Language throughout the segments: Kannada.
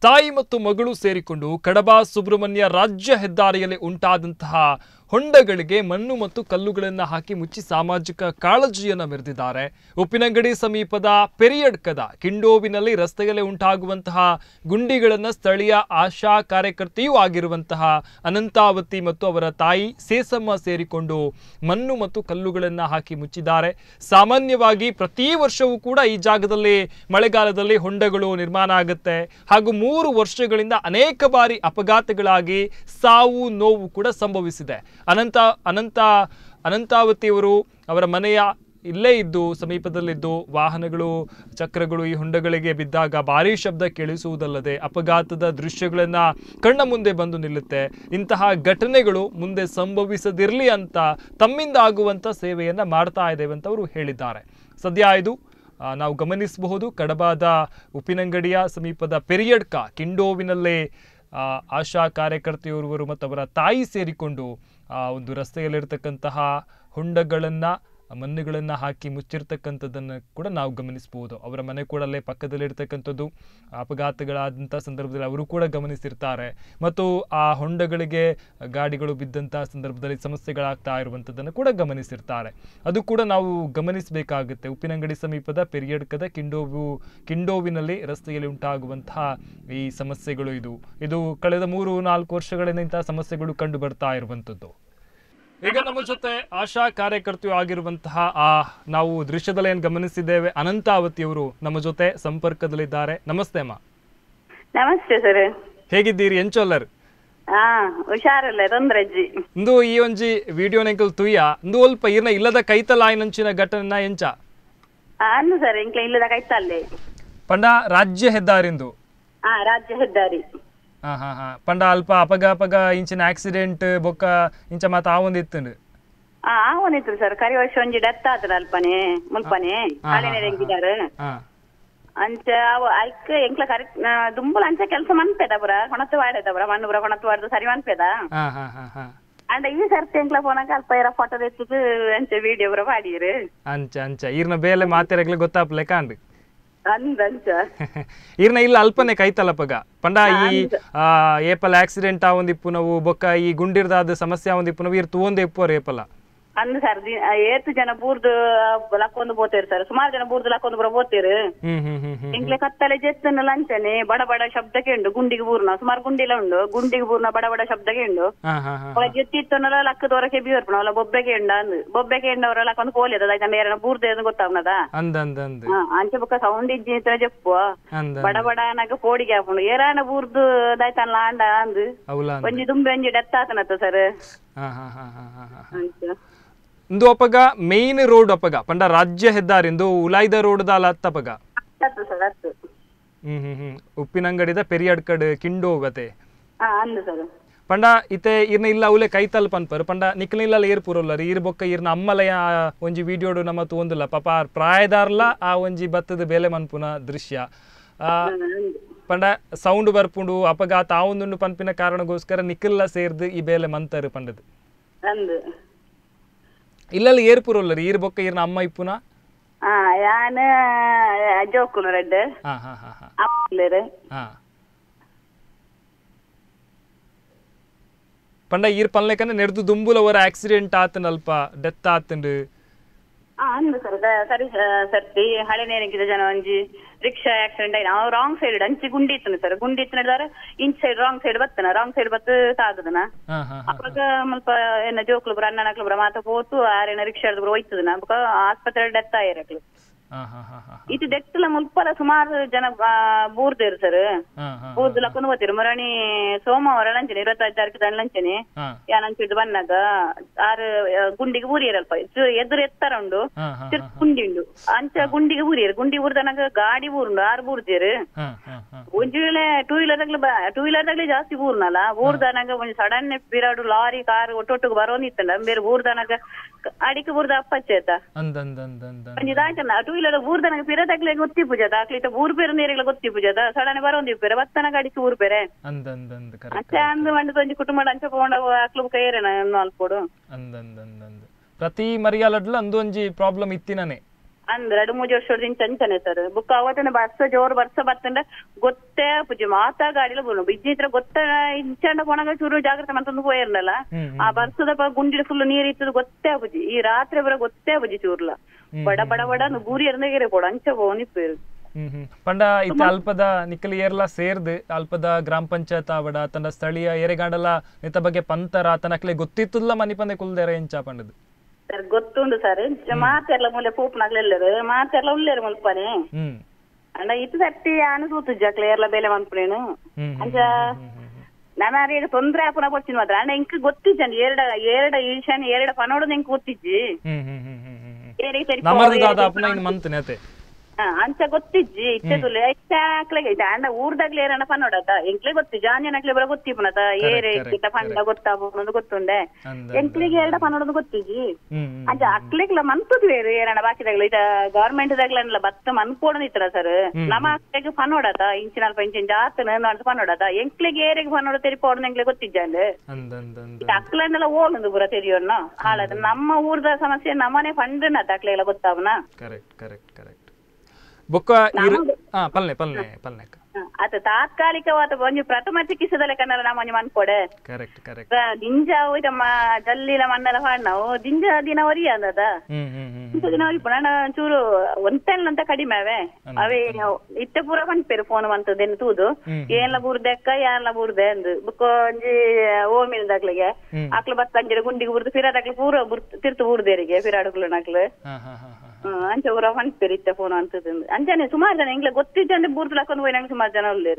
ತಾಯಿ ಮತ್ತು ಮಗಳು ಸೇರಿಕೊಂಡು ಕಡಬ ಸುಬ್ರಹ್ಮಣ್ಯ ರಾಜ್ಯ ಹೆದ್ದಾರಿಯಲ್ಲಿ ಉಂಟಾದಂತಹ ಹೊಂಡಗಳಿಗೆ ಮಣ್ಣು ಮತ್ತು ಕಲ್ಲುಗಳನ್ನು ಹಾಕಿ ಮುಚ್ಚಿ ಸಾಮಾಜಿಕ ಕಾಳಜಿಯನ್ನು ಮೆರೆದಿದ್ದಾರೆ. ಉಪ್ಪಿನಂಗಡಿ ಸಮೀಪದ ಪೆರಿಯಡ್ಕದ ಕಿಂಡೋವಿನಲ್ಲಿ ರಸ್ತೆಯಲ್ಲಿ ಉಂಟಾಗುವಂತಹ ಗುಂಡಿಗಳನ್ನು ಸ್ಥಳೀಯ ಆಶಾ ಕಾರ್ಯಕರ್ತೆಯೂ ಆಗಿರುವಂತಹ ಅನಂತಾವತಿ ಮತ್ತು ಅವರ ತಾಯಿ ಸೇಸಮ್ಮ ಸೇರಿಕೊಂಡು ಮಣ್ಣು ಮತ್ತು ಕಲ್ಲುಗಳನ್ನು ಹಾಕಿ ಮುಚ್ಚಿದ್ದಾರೆ. ಸಾಮಾನ್ಯವಾಗಿ ಪ್ರತಿ ವರ್ಷವೂ ಕೂಡ ಈ ಜಾಗದಲ್ಲಿ ಮಳೆಗಾಲದಲ್ಲಿ ಹೊಂಡಗಳು ನಿರ್ಮಾಣ ಆಗುತ್ತೆ ಹಾಗೂ 3 ವರ್ಷಗಳಿಂದ ಅನೇಕ ಬಾರಿ ಅಪಘಾತಗಳಾಗಿ ಸಾವು ನೋವು ಕೂಡ ಸಂಭವಿಸಿದೆ. ಅನಂತಾವತಿಯವರು ಅವರ ಮನೆಯ ಇಲ್ಲೇ ಇದ್ದು ಸಮೀಪದಲ್ಲಿದ್ದು ವಾಹನಗಳು ಚಕ್ರಗಳು ಈ ಹೊಂಡಗಳಿಗೆ ಬಿದ್ದಾಗ ಭಾರೀ ಶಬ್ದ ಕೇಳಿಸುವುದಲ್ಲದೆ ಅಪಘಾತದ ದೃಶ್ಯಗಳನ್ನು ಕಣ್ಣ ಮುಂದೆ ಬಂದು ನಿಲ್ಲುತ್ತೆ. ಇಂತಹ ಘಟನೆಗಳು ಮುಂದೆ ಸಂಭವಿಸದಿರಲಿ ಅಂತ ತಮ್ಮಿಂದ ಆಗುವಂಥ ಸೇವೆಯನ್ನು ಮಾಡ್ತಾ ಇದ್ದೇವೆ ಅಂತ ಅವರು ಹೇಳಿದ್ದಾರೆ. ಸದ್ಯ ಇದು ನಾವು ಗಮನಿಸಬಹುದು, ಕಡಬದ ಉಪ್ಪಿನಂಗಡಿಯ ಸಮೀಪದ ಪೆರಿಯಡ್ಕ ಕಿಂಡೋವಿನಲ್ಲೇ ಆಶಾ ಕಾರ್ಯಕರ್ತೆಯೋರ್ವರು ಮತ್ತು ಅವರ ತಾಯಿ ಸೇರಿಕೊಂಡು ಒಂದು ರಸ್ತೆಯಲ್ಲಿರ್ತಕ್ಕಂತಹ ಹೊಂಡಗಳನ್ನು ಮಣ್ಣುಗಳನ್ನು ಹಾಕಿ ಮುಚ್ಚಿರ್ತಕ್ಕಂಥದ್ದನ್ನು ಕೂಡ ನಾವು ಗಮನಿಸಬಹುದು. ಅವರ ಮನೆ ಕೂಡ ಅಲ್ಲೇ ಪಕ್ಕದಲ್ಲಿರ್ತಕ್ಕಂಥದ್ದು. ಅಪಘಾತಗಳಾದಂಥ ಸಂದರ್ಭದಲ್ಲಿ ಅವರು ಕೂಡ ಗಮನಿಸಿರ್ತಾರೆ ಮತ್ತು ಆ ಹೊಂಡಗಳಿಗೆ ಗಾಡಿಗಳು ಬಿದ್ದಂಥ ಸಂದರ್ಭದಲ್ಲಿ ಸಮಸ್ಯೆಗಳಾಗ್ತಾ ಇರುವಂಥದ್ದನ್ನು ಕೂಡ ಗಮನಿಸಿರ್ತಾರೆ. ಅದು ಕೂಡ ನಾವು ಗಮನಿಸಬೇಕಾಗುತ್ತೆ. ಉಪ್ಪಿನಂಗಡಿ ಸಮೀಪದ ಪೆರಿಯಡ್ಕದ ಕಿಂಡೋವಿನಲ್ಲಿ ರಸ್ತೆಯಲ್ಲಿ ಉಂಟಾಗುವಂತಹ ಈ ಸಮಸ್ಯೆಗಳು ಇದು ಕಳೆದ 3-4 ವರ್ಷಗಳಿಂದ ಇಂತಹ ಸಮಸ್ಯೆಗಳು ಕಂಡು ಬರ್ತಾ ಇರುವಂಥದ್ದು. ಈಗ ನಮ್ಮ ಜೊತೆ ಆಶಾ ಕಾರ್ಯಕರ್ತೆಯೂ ಆಗಿರುವಂತಹ ನಾವು ದೃಶ್ಯದಲ್ಲಿ ಏನು ಗಮನಿಸಿದ್ದೇವೆ, ಅನಂತಾವತಿಯವರು ನಮ್ಮ ಜೊತೆ ಸಂಪರ್ಕದಲ್ಲಿದ್ದಾರೆ. ನಮಸ್ತೆ ಅಮ್ಮ. ನಮಸ್ತೆ ಸರ್. ಹೇಗಿದ್ದೀರಿ? ಎಂಚೊಲ್ಲರ್ ಹುಷಾರಲ್ಲ ತೊಂದ್ರಜ್ಜಿ ಇಂದು ಈ ಒಂಜಿ ವಿಡಿಯೋ ನೆಂಕಲ್ ತುಯ್ಯ ಇಂದು ಅಲ್ಪ ಇರ್ನ ಇಲ್ಲದ ಕೈತಲ ಆಯ್ನಂಚಿನ ಘಟನೆ ಎಂಚ ಅನ್ನು ಸರ್ ಇಂಕ್ಲ ಇಲ್ಲದ ಕೈತಲ್ಲೇ ಪಂಡ ರಾಜ್ಯ ಹೆದ್ದಾರಿಂದು ರಾಜ್ಯ ಹೆದ್ದಾರಿ ಪಂಡ ಅಲ್ಪ ಅಪಗ ಇಂಚಿನ ಆಕ್ಸಿಡೆಂಟ್ ಬೊಕ್ಕ ಇಂಚ ಮಾತ ಆವೊಂದಿತ್ತು ಆವೊಂದಿತ್ತು ಸರ್. ಕರಿ ವರ್ಷ ಒಂಜಿ ಡೆತ್ ಆತದ ಅಲ್ಪನೆ ಮುಲ್ಪನೆ ಹಳೆನೆ ಹೆಂಗಿದಾರ ಅಂಚ ಐಕ್ ಎಂಕ್ಲ ಕರಿ ದುಂಬುಲ ಅಂಚ ಕೆಲಸ ಮನ್ಪೇದ ಬುರ ಕೊಣತ್ತು ವಾಡೇದ ಬುರ ಮಣ್ಣು ಬುರ ಕೊಣತ್ತು ವಾಡ್ದು ಸರಿ ಮನ್ಪೇದ ಅಂಡ ಈ ಸರ್ತಿ ಎಂಕ್ಲ ಪೋನಾಗ ಅಲ್ಪ ಇರ ಫೋಟೋ ಎತ್ತದು ಅಂಚ ವಿಡಿಯೋ ಬುರ ಮಾಡಿರು ಅಂಚ ಈರ್ನ ಬೇಲೆ ಮಾತೆರಗ್ಲೆ ಗೊತ್ತಾಪ್ಲೆ ಕಾಂಡು ಅಂದಂಚ ಈರ್ನ ಇಲ್ಲ ಅಲ್ಪನೆ ಕೈತಲಪಗ ಪಂಡ ಈ ಏಪಲ್ ಆಕ್ಸಿಡೆಂಟ್ ಆವೊಂದಿಪ್ಪು ನಾವು ಬೊಕ್ಕ ಈ ಗುಂಡಿರ್ದಾದ ಸಮಸ್ಯೆ ಆವೊಂದಿಪ್ಪು ನಾವು ಇರ್ ತೂಂದೆ ಇಪ್ಪು ಏಪಲ ಅಂದ್ ಸರ್ ಏತು ಜನ ಬೂರ್ದು ಲಕ್ಕೊಂದು ಬೋತೇರು ಸರ್. ಸುಮಾರು ಜನ ಬೂರ್ದು ಲಕ್ಕೊಂದು ಬುರ ಬೋತೇರು ಇಂಕ್ಲೆ ಕತ್ತಲೆ ಜೆತ್ತನ ಲಂಚನೆ ಬಡ ಬಡ ಶಬ್ದ ಕೇಂಡು ಗುಂಡಿಗೆ ಬೂರ್ನ ಸುಮಾರು ಗುಂಡಿಲ ಉಂಡು ಗುಂಡಿಗೆ ಬೂರ್ನ ಬಡ ಬಡ ಶಬ್ದ ಕೇಂಡು ಜೆತ್ತಿತ್ತನಲ್ಲ ಲಕ್ಕದವರಕ್ಕೆ ಬೀರ್ಪಣ ಅವಳ ಬೊಬ್ಬೆ ಕೇಂಡ ಅಂದ್ ಬೊಬ್ಬೆ ಕೇಂಡವ್ರ ಲಕ್ಕೊಂದು ಕೋಲಿ ಅದ ಏನ ಬೂರ್ದು ಏನು ಗೊತ್ತಾವನದ ಅಂಚೆ ಬೊಕ್ಕ ಸೌಂಡ್ ಇಜ್ಜಿ ಜಪ್ಪು ಬಡ ಬಡ ನಾಗ ಪೋಡಿಗೆ ಹಾಕೊಂಡು ಏರಾನ ಬೂರ್ದು ದಾಯ್ತಲ್ಲ ಆಂಡ ಅಂದ್ ಒಂಜಿ ದುಂಬೆ ಒಂಜಿ ಡೆತ್ ಆತನತ್ತ ಸರ್. ಇಂದು ಅಪಗ ಮೇನ್ ರೋಡ್ ಅಪಗ ಪಂಡ ರಾಜ್ಯ ಹೆದ್ದಾರಿ ಇಂದು ಉಲಾಯ್ದ ರೋಡ್ ದಾಲ ಅತ್ತಪಗ ಉಪ್ಪಿನಂಗಡಿದ ಪೆರಿಯಡ್ಕಡ್ ಕಿಂಡೋಗತೆ ಪಂಡ ಇತೆ ಇರ್ನ ಇಲ್ಲ ಅವಲೆ ಕೈತಲ್ ಪನ್ಪರ್ ಪಂಡ ನಿಕ್ಲಿಲ್ಲ ಏರ್ ಪುರಲ್ಲ ಈರ್ ಬೊಕ್ಕ ಈರ್ನ ಅಮ್ಮಲಯ ಒಂಜಿ ವಿಡಿಯೋಡು ನಮ್ಮ ತೂಂದಿಲ್ಲ ಪಾಪ ಪ್ರಾಯದಾರ್ಲ ಆ ಒಂಜಿ ಬತ್ತದ ಬೇಲೆ ಮನ್ಪುನ ದೃಶ್ಯ ಪಂಡ ಸೌಂಡ್ ಬರ್ಪುಂಡು ಅಪಘಾತ ಆವೊಂದುಂಡು ಪನ್ಪಿನ ಕಾರಣಗೋಸ್ಕರ ನಿಕ್ಲ ಸೇರ್ದು ಈ ಬೇಲೆ ಮಂತರು ಪಂಡದು ಇಲ್ಲಲ್ಲಿ ಏರ್ ಪುರಲ್ಲರಿ ಈರ್ ಬೊಕ್ಕ ಈರ್ನ ಅಮ್ಮ ಇಪ್ಪುನ ಯಾನ ಜೋಕುಲು ರೆಡ್ ಪಂಡ ಈರ್ ಪನ್ಲೆಕನ್ನ ನೆಡ್ದು ದುಂಬುಲ ಅವರ ಆಕ್ಸಿಡೆಂಟ್ ಆತನ ಅಲ್ಪ ಡೆತ್ ಆತಂಡು ಅಂದು ಸರ್ ಸರಿ ಸರ್ತಿ ಹಳೆ ನೇರಿಗಿದ ಜನ ಒಂಜಿ ರಿಕ್ಷಾ ಆಕ್ಸಿಡೆಂಟ್ ಆಯ್ತು. ಅವ್ ರಾಂಗ್ ಸೈಡ್ ಅಂಚಿ ಗುಂಡಿ ಇತ್ತನ ಸರ್ ಗುಂಡಿ ಇತ್ತು ನಡೆದಾರೆ ಇಂಚ್ ಸೈಡ್ ರಾಂಗ್ ಸೈಡ್ ಬತ್ತು ಸಾಗದನ ಅವಾಗ ಸ್ವಲ್ಪ ಏನ ಜೋಕ್ಲು ಬರ ಅಣ್ಣನಕ್ಲು ಬರ ಮಾತ ಹೋತು ಆರೇನ ರಿಕ್ಷಾ ಹಿಡಿದು ಹೋಯ್ತದನ ಆಸ್ಪತ್ರೆ ಡೆತ್ ಆಯ್ರಕ್ಲು ಇದು ಡೆತ್ ಮುಲ್ಪಲ ಸುಮಾರು ಜನ ಬೂರ್ದೇರು ಸರ್ ಬೂರ್ದು ಲಕ್ಕೊಂಡು ಹೋಗ್ತಿರು ಮರಣಿ ಸೋಮವಾರ ಲಂಚನೆ 25 ತಾರೀಕು ಲಂಚನೆ ಯಾನಂಚಿದ್ದು ಬನ್ನಾಗ ಆರು ಗುಂಡಿಗೆ ಊರಿಯರಲ್ಪ ಎದುರು ಎತ್ತರ ಉಂಡು ಗುಂಡಿ ಉಂಡು ಅಂಚ ಗುಂಡಿಗೆ ಊರಿಯರು ಗುಂಡಿ ಊರ್ದನಾಗ ಗಾಡಿ ಊರುಂಡು 6 ಬೂರ್ದೇರು ಒಂಜಿ ವೇಳೆ ಟೂ ವೀಲರ್ದಾಗ್ಲಿ ಜಾಸ್ತಿ ಊರ್ನಲ್ಲ ಊರ್ದನಾಗ ಒಂದ್ ಸಡನ್ ಬಿರಾಡು ಲಾರಿ ಕಾರ್ ಒಟ್ಟೊಟ್ಟಿಗೆ ಬರೋನಿತ್ತಲ್ಲ ಬೇರೆ ಊರ್ದನಾಗ ಅಡಿಕೆ ಊರ್ದ ಅಪ್ಪಚ್ಚೇತ ಒಂಜಿದಾಯ್ತಲ್ಲ ಟೂ ವೀಲರ್ ಊರ್ದನಾಗ ಪಿರದಾಗ್ಲಿ ಗೊತ್ತಿ ಪೂಜದ ಆಕ್ಲಿತ ಊರ್ ಬೇರೆ ನೀರಿಗಳ ಗೊತ್ತಿ ಪೂಜದ ಸಡನ್ ಬರೋಂದಿಪ್ಪೇರೆ ಬತ್ತನಾಗ ಅಡಿಕೆ ಊರ್ ಬೇರೆ ಅಂಚೆ ಅಂದು ಮಂಡದ ಒಂಜಿ ಕುಟುಂಬ ಅಂಚ ಪೋಂಡ ಆಕ್ಲು ಕೈರೇನ ಅಲ್ಪೋಡು ಪ್ರತಿ ಮರಿಯಾಲಡ್ಲ ಅಂದು ಒಂಜಿ ಪ್ರಾಬ್ಲಮ್ ಇತ್ತಿನೇ ಅಂದ್ರೆ 2-3 ವರ್ಷದಿಂದ ಅಂಚನೆ ಸರ್ ಬುಕ್ ಅವತ್ತಿನ ಬರ್ಸ ಬತ್ತಂದ್ರೆ ಗೊತ್ತೇ ಪೂಜೆ ಮಾತಾ ಗಾಡಿಲ ಬೋನು ಬಿದ್ದಿದ್ರೆ ಗೊತ್ತ ಇಂಚಂಡ ಕೊಣಗ ಚೂರು ಜಾಗ್ರತೆ ಮಂತಂದು ಹೋಯಿರ್ನಲ್ಲ ಆ ಬರ್ಸದ ಗುಂಡಿಡ ಫುಲ್ ನೀರ್ ಇತ್ತದು ಗೊತ್ತೇ ಪೂಜಿ ಈ ರಾತ್ರಿ ಬರ ಗೊತ್ತೇ ಪೂಜಿ ಚೂರ್ಲ ಬಡ ಬಡ ಬಡ ಗೂರಿ ಇರಂದಾಗಿರೆ ಕೊಡ ಅಂಚ ಬೋನಿಪ್ಪೇರು ಪಂಡ ಇತ್ತ ಅಲ್ಪದ ನಿಕ್ಕಲ್ ಏರ್ಲ ಸೇರ್ದು ಅಲ್ಪದ ಗ್ರಾಮ ಪಂಚಾಯತ್ ಆವಡ ತನ್ನ ಸ್ಥಳೀಯ ಏರೆಗಾಡಲ ನಿತ್ತ ಬಗ್ಗೆ ಪಂತರ ತನಕ್ಲೆ ಗೊತ್ತಿತ್ತಲ್ಲ ಮನಿ ಪಂದೆ ಕುಲ್ದೇರ ಎಂಚ ಪಂಡದು ಸರ್ ಗೊತ್ತುಂಡು ಸರ್ ಮಾತೆರ್ಲ ಮೂಲೆ ಪೂಪನಾಗ್ಲೆಲ್ಲರು ಮಾತೆರ್ಲ ಉಳ್ಳೇರು ಮುಲ್ಪನೆ ಅಂಡ ಇತ್ತು ತಟ್ಟಿ ಆನು ತೂತು ಜಕ್ಲೆ ಏರ್ಲ ಬೇಲೆ ಮನ್ಪುನೇನು ಅಂಚ ನಾನು ತೊಂದ್ರೆ ಆಪುನ ಕೊಚ್ಚಿನ ಮಾತ್ರ ಅಂಡ ಇಂಕ ಗೊತ್ತಿಜ್ಜಂಡಿ ಎರಡ ಈಶಾನ್ ಎರಡ ಪನೋಡು ಇಂಕ ಗೊತ್ತಿಜ್ಜಿ ಅಂಚ ಗೊತ್ತಿಜ್ಜಿ ಇಟ್ಟದುಲೆ ಇಟ್ಟಾಕ್ಲೆಗೆ ಅಂಡ ಊರ್ದಾಗ್ಲಿ ಏರಣ್ಣ ಪನ್ನೋಡದ ಎಂಕ್ಲೆ ಗೊತ್ತಿಜ್ಜಿ ಆಂಜನಕ್ಲೆ ಬರ ಗೊತ್ತಿಪ್ಪುನದ ಏರೆ ಇಟ್ಟ ಪಂಡ ಗೊತ್ತಾಪುನದು ಗೊತ್ತುಂಡೆ ಎಂಕ್ಲಿಗೆ ಎರಡ ಪನ್ನೋಡದು ಗೊತ್ತಿಜ್ಜಿ ಅಂಚ ಅಕ್ಲೆಗ್ಲ ಮಂತುದು ಬೇರೆ ಏರಣ್ಣ ಬಾಕಿದಾಗ್ಲ ಇದ ಗವರ್ಮೆಂಟ್ ದಾಗ್ಲ ಬತ್ತ ಮನ್ಪೋಡನ ಇತ್ತಲ್ಲ ಸರ್ ನಮ್ಮ ಅಕ್ಲೆಗೆ ಪನ್ನೋಡದ ಇಂಚಿನಲ್ಪ ಇಂಚಿನ ಜಾತನ ಅಂತ ಪನ್ನೋಡದ ಎಂಕ್ಲಿಗೆ ಏರೆಗೆ ಪನ್ನೋಡ ತೆರಿಪೋಡನ ಎಂಕ್ಲೆ ಗೊತ್ತಿಜ್ಜಂಡೆ ಅಕ್ಲನ್ನೆಲ್ಲ ಓಲುಂದು ಪೂರ ತೆರಿಯೋಣ ಹಾಳದ ನಮ್ಮ ಊರ್ದ ಸಮಸ್ಯೆ ನಮ್ಮನೆ ಪಂಡನ ಅಕ್ಲೆಲ್ಲ ಗೊತ್ತಾವನ ಬೊಕ್ಕ ಪಲ್ನೆ ಪಲ್ನೆ ಪಲ್ನೆ ಅತ ತಾತ್ಕಾಲಿಕವಾದ ಒಂಜಿ ಪ್ರಥಮ ಚಿಕಿತ್ಸೆದಲ್ಲ ಕನ್ನಡ ನಮ್ಮನೆ ಮನ್ಕೊಡೆ ಕರೆಕ್ಟ್ ಕರೆಕ್ಟ್ ದಿಂಜ ಹೋಯ್ತಮ್ಮ ಜಲ್ಲಿಲ ಮಣ್ಣೆಲ್ಲ ಹಾಡ್ನಾವು ದಿಂಜ ದಿನ ಒರಿ ಅಂದದ ದಿನ ಒರಿ ಪುನಃ ಚೂರು ಒಂತೆಲ್ಲ ಅಂತ ಕಡಿಮೆ ಅವೇ ಇತ್ತೆ ಪೂರ ಪಂಪೇರು ಫೋನ್ ಮಂತದೇನು ತೂದು ಏನ್ಲ ಬೂರ್ದೆಕ್ಕ ಯಾನ್ಲ ಬೂರ್ದೆ ಅಂದು ಬುಕ್ಕ ಒಂಜಿ ಓಮಿಲ್ದಾಗ್ಲಿಗೆ ಅಕ್ಲು ಬತ್ತಂಜಿ ಗುಂಡಿಗೆ ಬುರ್ದು ಫಿರಾದಾಗ್ಲಿ ಪೂರ ತಿರ್ತು ಬೂರ್ದೇರಿಗೆ ಫಿರಾಡುಗ್ಲು ನಕ್ಲು ಅಂಚ ಊರ ಪಂಪೇರು ಇತ್ತೆ ಫೋನ್ ಅಂತದ ಅಂಚನೆ ಸುಮಾರು ಜನ ಇಂಗ್ಲ ಗೊತ್ತಿದ್ದಂದ್ರೆ ಬೂರ್ದು ಹಾಕೊಂಡು ಹೋಗಿ ನಂಗೆ ಸುಮಾರು ಜನ ಉಳ್ಳೇರು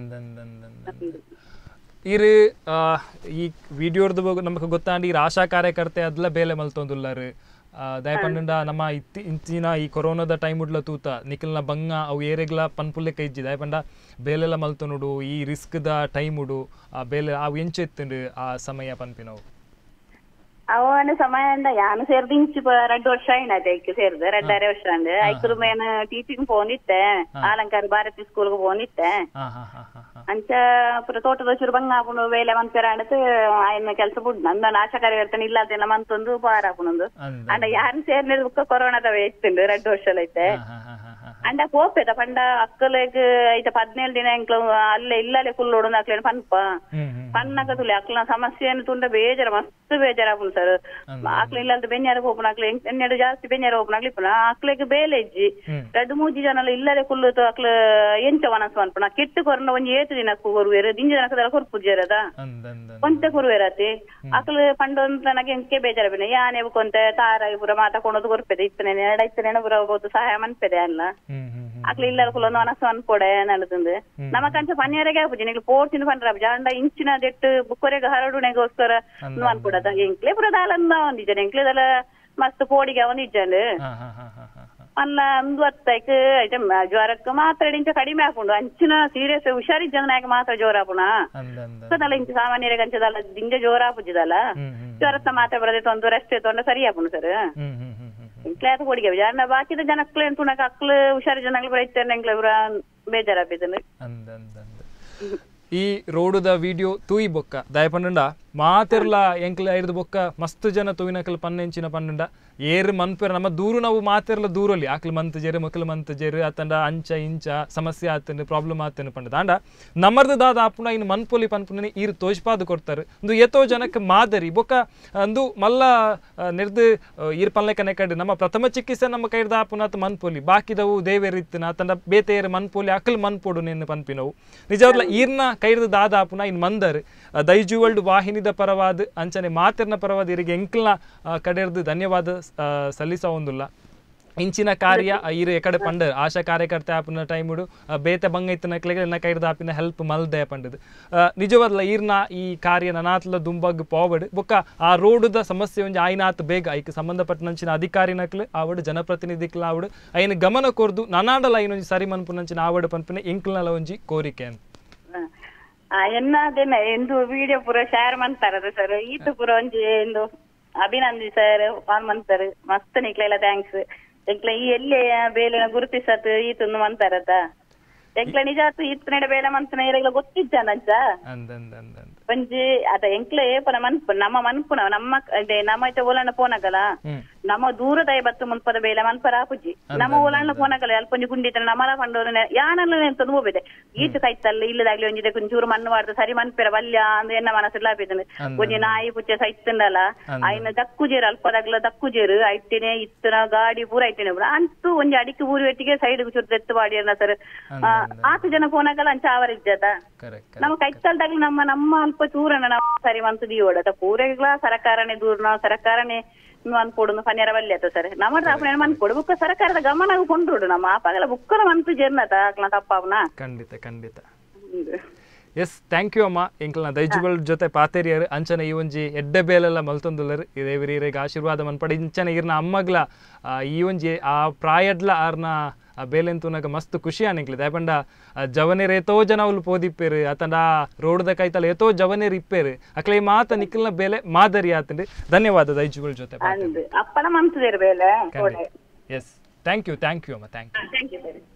ಇರು ಈ ವಿಡಿಯೋರ್ದು ನಮಗೆ ಗೊತ್ತಾಂಡಿ ಈ ಆಶಾ ಕಾರ್ಯಕರ್ತೆ ಅದೆಲ್ಲ ಬೇಲೆ ಮಲ್ತೊಂದುಲ್ಲಾರು ದಯಪಂಡ ನಮ್ಮ ಇಂಚಿನ ಈ ಕೊರೋನಾದ ಟೈಮ್ ಉಡ್ಲ ತೂತ ನಿಖಲ್ನ ಬಂಗ ಅವು ಏರೆಗ್ಲ ಪನ್ಪುಲ್ಲೆ ಕೈಜ್ಜಿ ದಯಪಂಡ ಬೇಲೆಲ್ಲ ಮಲ್ತೊನುಡು ಈ ರಿಸ್ಕ್ದ ಟೈಮ್ ಉಡು ಆ ಬೇಲೆ ಅವು ಎಂಚೆತ್ತುಂಡು ಆ ಸಮಯ ಪನ್ಪಿನವು ಅವನ ಸಮಯ ಯಾನು ಸೇರ್ದು ಇಂಚು 2 ವರ್ಷ ಆಯ್ನದ ಐಕ್ ಸೇರ್ದು 2.5 ವರ್ಷ ಅಂದ್ ಐಕ್ರು ಮೇನ್ ಟೀಚಿಂಗ್ ಪೋನಿತ್ತೆ ಆಲಂಕಾರ ಭಾರತಿ ಸ್ಕೂಲ್ಗೆ ಪೋನಿತ್ತೆ ಅಂಚ ಪುರ ತೋಟದ ಚೂರು ಬಂಗ ಆಪುಂಡು ವೇಲೆ ಮಂತ್ಪೇರ ಅಂಡತ್ ಆಯ್ನ ಕೆಲ್ಸ ಬುಡ್ ನಂದ ಆಶಾ ಕಾರ್ಯಕರ್ತನ ಇಲ್ಲದೆಲ್ಲ ಮಂತೊಂದು ಪಾರ ಆಪುನೊಂದು ಅಂಡ ಯಾರು ಸೇರ್ನಿದ್ ಬುಕ್ಕ ಕೊರೋನಾದ ಇತ್ತುಂಡು 2 ವರ್ಷ ಐತೆ ಅಂಡ ಪೋಪೇದ ಪಂಡ ಅಕ್ಕಲೆಗ್ ಐತ 17 ದಿನ ಎಂಕ್ಲು ಅಲ್ಲೇ ಇಲ್ಲೇ ಫುಲ್ ಓಡೋದು ಅಕ್ಲೇನು ಪನ್ಪ ಪನ್ನಕ ತುಳಿ ಅಕ್ಲ ಸಮಸ್ಯೆಯನ್ನು ತುಂಡ ಬೇಜಾರ ಮಸ್ತ್ ಬೇಜಾರ ಆಪುನ್ ಸರ್ ಅಕ್ಲ ಇಲ್ಲದ ಬೆನ್ಯಾರ ಹೋಪುನ ಅಕ್ಲ ಎಣ್ಣೆಡು ಜಾಸ್ತಿ ಬೆನ್ಯಾರ ಹೋಪುನ ಅಕ್ಲಿಪ್ಪುನ ಅಕ್ಲೆಗ್ ಬೇಲೆ ಇಜ್ಜಿ 2-3 ಜನ ಇಲ್ಲದೆ ಕುಲ್ಲುತ್ತು ಅಕ್ಲ ಎಂಚ ಮನಸ್ಸು ಅನ್ಪುನ ಕೆಟ್ಟು ಕೊರನ ಒಂಜಿ 7 ದಿನ ಕೊರುವೇರು ದಿಂಜ ಜನಕದಲ್ಲ ಕೊರ್ಪುಜೇರದ ಕೊಂತೆ ಕೊರುವೇರತಿ ಅಕ್ಲ ಪಂಡೊಂತ ನನಗೆ ಎಂಕೆ ಬೇಜಾರ ಬಿನ ಯಾನೆ ಕೊಂತೆ ತಾರಾಗಿ ಪುರ ಮಾತಾಕೊಂಡೋದು ಕೊರ್ಪೆದೆ ಇತ್ತನೆ ಇತ್ತನೆ ಪುರ ಹೋಗ್ಬೋದು ಸಹಾಯ ಮನ್ಪೆದೆ ಅಲ್ಲ ಅಕ್ಲ ಇಲ್ಲ ಕುಲೊಂದು ಮನಸ್ಸು ಅನ್ಕೊಡೆ ನಡತಂದು ನಮಕಂಚ ಪನ್ಯರೆಗೆ ಆಪುಜಿ ನಿಗ್ಲು ಪೋರ್ಚಿನ ಪಂಡ್ರ ಜಾಂಡ ಇಂಚಿನ ದೆಟ್ಟು ಬುಕ್ಕೊರೆಗೆ ಹರಡುನೆಗೋಸ್ಕರ ಅನ್ಕೊಡದ ಎಂಕ್ಲೆ ಪುರದಾಲಂದ ಒಂದಿಜನ ಎಂಕ್ಲೆದಲ್ಲ ಮಸ್ತ್ ಪೋಡಿಗೆ ಒಂದಿಜ್ಜಂಡು ಅಲ್ಲ ಒಂದು ಹೊತ್ತೈಕ್ ಐತೆ ಜ್ವರಕ್ಕೆ ಮಾತ್ರ ಇಂಚ ಕಡಿಮೆ ಹಾಕೊಂಡು ಅಂಚಿನ ಸೀರಿಯಸ್ ಹುಷಾರಿಜ್ಜಂಗ ಮಾತ್ರ ಜೋರ ಆಪುಣ ಅದಲ್ಲ ಇಂಚ ಸಾಮಾನ್ಯರಿಗೆ ಅಂಚದಲ್ಲ ದಿಂಜ ಜೋರ ಆಪುಜಿದಲ್ಲ ಜ್ವರತ್ತ ಮಾತ್ರ ಬರದೆ ತೊಂದರೆ ಅಷ್ಟೇ ತೊಂದ್ರೆ ಸರಿ ಆಪುಣ ಸರ್ ಇಂಕ್ಲಾತ ಕೊಡಿಗೆ ಜಾನ ಬಾಕಿದ ಜನಕ್ಲೆ ತುಣಕ ಅಕ್ಲು ಹುಷಾರಿ ಜನಗಳು ಬರೈತೇನೆ ಎಂಕ್ಲೆ ಬೇಜಾರ ಬಿದ್ದನು ಈ ರೋಡುದ ವಿಡಿಯೋ ತೂಯಿ ಬೊಕ್ಕ ದಯಪಂಡ ಮಾತಿರ್ಲ ಎಂಕ್ಲ ಐದು ಬೊಕ್ಕ ಮಸ್ತ್ ಜನ ತೂಯಿನಕಲ್ ಪನ್ನೆಂಚಿನ ಪನ್ನಂಡ ಏರು ಮನ್ಪೇರ ನಮ್ಮ ದೂರು ನಾವು ಮಾತಿರ್ಲ ದೂರಲ್ಲಿ ಆಕ್ಲು ಮಂತ್ ಜೇರು ಮಕ್ಳು ಮಂತ್ ಜೇರು ಅತ್ತಂಡ ಅಂಚ ಇಂಚ ಸಮಸ್ಯೆ ಆತನು ಪ್ರಾಬ್ಲಮ್ ಆತನು ಪಂಡ ದಾಂಡ ನಮ್ಮರ್ದು ದಾದ ಆಪುಣ ಇನ್ನು ಮನ್ಪೊಲಿ ಪನ್ಪುನ ಈರು ತೋಜ್ಪಾದು ಕೊಡ್ತಾರೆ ಒಂದು ಎತ್ತೋ ಜನಕ್ಕೆ ಮಾದರಿ ಬೊಕ್ಕ ಅಂದು ಮಲ್ಲ ನಿರ್ದು ಈರ್ ಪಲ್ಲೆ ಕನೆ ಕಡೆ ನಮ್ಮ ಪ್ರಥಮ ಚಿಕಿತ್ಸೆ ನಮ್ಮ ಕೈಡ್ದ ಆಪುನ ಅತ್ ಮನ್ಪೊಲಿ ಬಾಕಿದವು ದೇವೇರಿತ್ತಿನ ಅತ್ತಂಡ ಬೇತೇರು ಮನ್ಪೊಲಿ ಅಕ್ಲು ಮನ್ಪೊಡು ನಿನ್ನ ಪನ್ಪಿನವು ನಿಜವಾಗ್ಲ ಈರ್ನ ಕೈಡ್ದ ದಾದ ಆಪುನ ಇನ್ನು ಮಂದರ್ ದೈಜುವಲ್ಡ್ ವಾಹಿನಿದ ಪರವಾದ ಅಂಚನೆ ಮಾತಿರ್ನ ಪರವಾದ ಇರಿಗೆ ಎಂಕ್ಲ್ನ ಕಡೆರ್ದು ಧನ್ಯವಾದ ಸಲ್ಲಿಸ ಒಂದುಲ್ಲ ಇಂಚಿನ ಕಾರ್ಯ ಇರು ಎಕಡೆ ಪಂಡ ಆಶಾ ಕಾರ್ಯಕರ್ತೆ ಆಪಿನ ಟೈಮುಡು ಬೇತೆ ಬಂಗ ಇತ್ತನಕ್ಲೆಗೆ ಎನ್ನ ಕೈಡ್ದ ಆಪಿನ ಹೆಲ್ಪ್ ಮಲ್ದೆ ಪಂಡದು ನಿಜವಾದ್ಲ ಈರ್ನ ಈ ಕಾರ್ಯ ನನಾತ್ಲ ದುಂಬಗ್ ಪೋವಡ್ ಬೊಕ್ಕ ಆ ರೋಡುದ ಸಮಸ್ಯೆ ಒಂಜಿ ಆಯ್ನಾತ್ ಬೇಗ ಐಕ್ ಸಂಬಂಧಪಟ್ಟನಂಚಿನ ಅಧಿಕಾರಿನಕ್ಲು ಆವಡು ಜನಪ್ರತಿನಿಧಿಕ್ಲ ಆವಡು ಐನ ಗಮನ ಕೊರ್ದು ನನಾಡಲ ಐನೊಂಜಿ ಸರಿ ಮನ್ಪುನಂಚಿನ ಆವಡು ಪನ್ಪಿನ ಎಂಕ್ಲನಲ ಒಂಜಿ ಕೋರಿಕೆ ಅಂತ ಎನ್ನದೇನ ಎಂದು ವಿಡಿಯೋ ಪೂರ ಶೇರ್ ಮಾಡ್ತಾರದ ಸರ್ ಈತ ಪೂರ ಒಂಜಿ ಎಂದು ಅಭಿನಂದಿ ಸರ್ ಫಾನ್ ಮಾಡ್ತಾರೆ ಮಸ್ತ್ ನಿಕ್ಲೆಲ್ಲ ಥ್ಯಾಂಕ್ಸ್ ಎಂಕ್ಲ ಈ ಎಲ್ಲಿ ಬೇಲೆನ ಗುರುತಿಸತ್ ಈತಂದು ಮಂತಾರದ ಎಂಕ್ಲ ನಿಜ ಈತ್ ನಡೆ ಬೇಲೆ ಮಂತನ ಇರಲ್ಲ ಗೊತ್ತಿದ್ದಾನಂಚ ಅಲ್ಪಂಜಿ ಅದ ಎಂಕ್ಲೆ ಪನ ಮನ್ಪು ನಮ್ಮ ಮನ್ಪುನ ನಮ್ಮ ಅದೇ ನಮ್ಮ ಐತೆ ಓಲಣ್ಣ ಪೋನಗಲ ನಮ್ಮ ದೂರದ ಬತ್ತು ಮುನ್ಪದ ಬೇಲೆ ಮನ್ಪರ ಪುಜಿ ನಮ್ಮ ಓಲಣ್ಣ ಪೋನಗಲ ಅಲ್ಪಂಜಿ ಗುಂಡಿತ ನಮ್ಮಲ ಪಂಡೋರು ಯಾನಲ್ಲ ಎಂತ ಹೋಗಿದೆ ಈಟು ಕೈತಲ್ಲ ಇಲ್ಲದಾಗ್ಲಿ ಒಂಜಿದೆ ಒಂಚೂರು ಮಣ್ಣು ಮಾಡ್ದು ಸರಿ ಮನ್ಪೆರ ವಲ್ಯ ಅಂದ್ ಎನ್ನ ಮನಸ್ಸೆಲ್ಲ ಬಿದ್ದನೆ ಒಂಜಿ ನಾಯಿ ಪುಚ್ಚೆ ಸೈತ್ತಂಡಲ್ಲ ಆಯ್ನ ದಕ್ಕುಜೇರು ಅಲ್ಪದಾಗ್ಲ ದಕ್ಕುಜೇರು ಐಟೇನೆ ಇತ್ತನ ಗಾಡಿ ಪೂರ ಐಟೇನೆ ಅಂತೂ ಒಂಜಿ ಅಡಿಕೆ ಊರು ಒಟ್ಟಿಗೆ ಸೈಡ್ ಚೂರು ಎತ್ತು ಬಾಡಿಯನ್ನ ಸರ್ 8 ಜನ ಪೋನಗಲ ಅಂಚ ಅವರ ಇಜ್ಜತ ನಮ್ಮ ಕೈತಲ್ದಾಗ್ಲಿ ನಮ್ಮ ಅಲ್ಪ ಚೂರನ್ನ ನಾವು ಸರಿ ಮಂತದಿ ಓಡತ ಪೂರೆಗ್ಲ ಸರಕಾರನೇ ದೂರ್ನ ಸರಕಾರನೇ ಅನ್ಕೊಡು ಫನ್ಯರ ವಲ್ಯ ಆತ ಸರ್ ನಮ್ಮ ತಾಪನ ಮನ್ಕೊಡು ಬುಕ್ಕ ಸರ್ಕಾರದ ಗಮನ ಕೊಂಡ್ರು ನಮ್ಮ ಆಪಾಗಲ ಬುಕ್ಕಲ ಮಂತು ಜರ್ನತ ಆಕ್ಲ ತಪ್ಪವನ ಖಂಡಿತ ಎಸ್ ಥ್ಯಾಂಕ್ ಯು ಅಮ್ಮ ಇಂಕ್ಲನ ದೈಜುಗಳ ಜೊತೆ ಪಾತೇರಿಯರು ಅಂಚನೆ ಈ ಒಂಜಿ ಎಡ್ಡೆ ಬೇಲೆಲ್ಲ ಮಲ್ತೊಂದುಲ್ಲರು ಇದೇವಿರೀರೆಗೆ ಆಶೀರ್ವಾದ ಮನ್ಪಡಿ ಇಂಚನೆ ಇರ್ನ ಅಮ್ಮಗ್ಲ ಈ ಒಂಜಿ ಆ ಪ್ರಾಯಡ್ಲ ಆರ್ನ ಬೇಲೆಂತುನಾಗ ಮಸ್ತ್ ಖುಷಿ ಅನಿಕ್ಲಿದೆ ಯಾಪಂಡ ಜವನೇರು ಏತೋ ಜನ ಅವ್ಲು ಪೋದಿಪ್ಪೇರು ಅತಂಡ ರೋಡ್ದ ಕೈತಲ್ಲ ಏತೋ ಜವನೇರು ಇಪ್ಪೇರು ಅಕ್ಲೆ ಮಾತ ನಿಕ್ಲಿನ ಬೇಲೆ ಮಾದರಿ ಆತಂಡಿ ಧನ್ಯವಾದ ದೈಜುಗಳ ಜೊತೆ ಅಪ್ಪನ ಮಂತದೇರು ಬೇಲೆ ಎಸ್ ಥ್ಯಾಂಕ್ ಯು ಅಮ್ಮ ಥ್ಯಾಂಕ್ ಯು